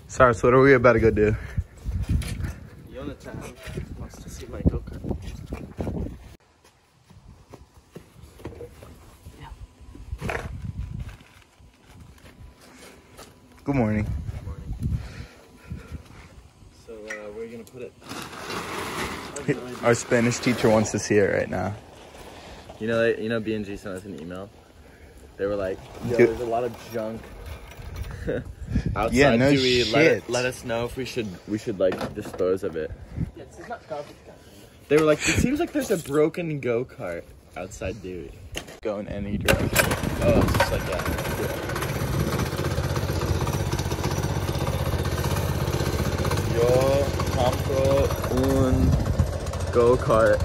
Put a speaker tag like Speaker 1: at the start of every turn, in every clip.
Speaker 1: Sorry, so what are we about to go do?
Speaker 2: Jonathan wants to see my go-kart.
Speaker 1: Good morning.
Speaker 2: Good morning. So, where are you gonna put it?
Speaker 1: Our Spanish teacher wants to see it right now.
Speaker 2: You know, B&G sent us an email. They were like, "Yo, there's a lot of junk outside.
Speaker 1: Yeah, no
Speaker 2: shit. Let us know if we should like dispose of it." Yeah, it's not garbage. They were like, "It seems like there's a broken go-kart outside Dewey."
Speaker 1: Go in any direction.
Speaker 2: Oh, it's just like that. Yo compro un go-kart.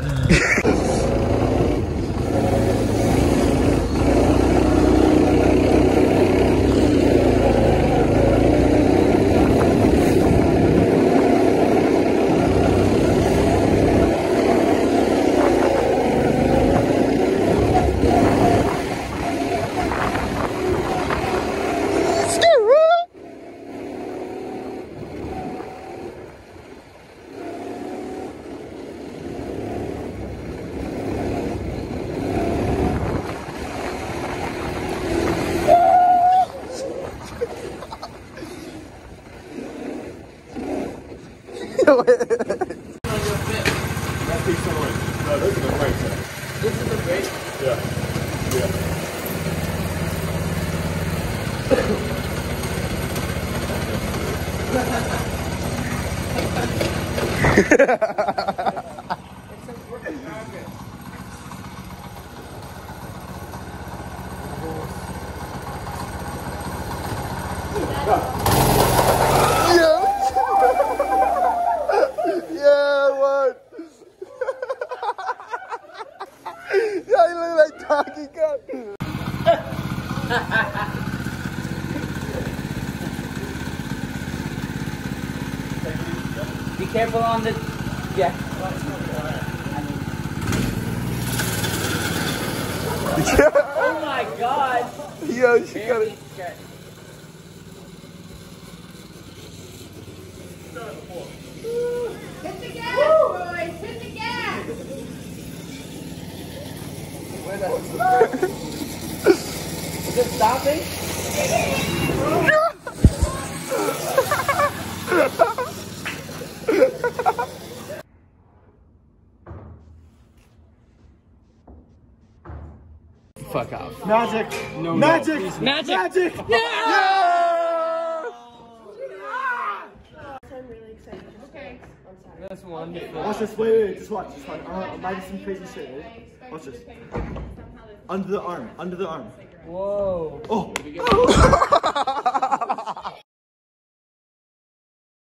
Speaker 2: This is the brake?
Speaker 3: Yeah.
Speaker 2: It's a work in progress.
Speaker 1: Yeah, what? Yeah, you look like Donkey Kong.
Speaker 4: Be careful on the... Yeah. Oh my god!
Speaker 1: Yo, she got it.
Speaker 5: Hit the gas, boys! Hit the gas!
Speaker 4: Is it stopping?
Speaker 2: Fuck off.
Speaker 3: Magic! No, magic!
Speaker 2: No.
Speaker 4: Magic!
Speaker 3: Magic!
Speaker 1: Yeah!
Speaker 5: I'm really excited. Okay. I'm sorry.
Speaker 2: That's wonderful.
Speaker 3: Watch this, wait, just watch. I might do some crazy shit, right? Watch this. Under the arm.
Speaker 4: Whoa.
Speaker 3: Oh!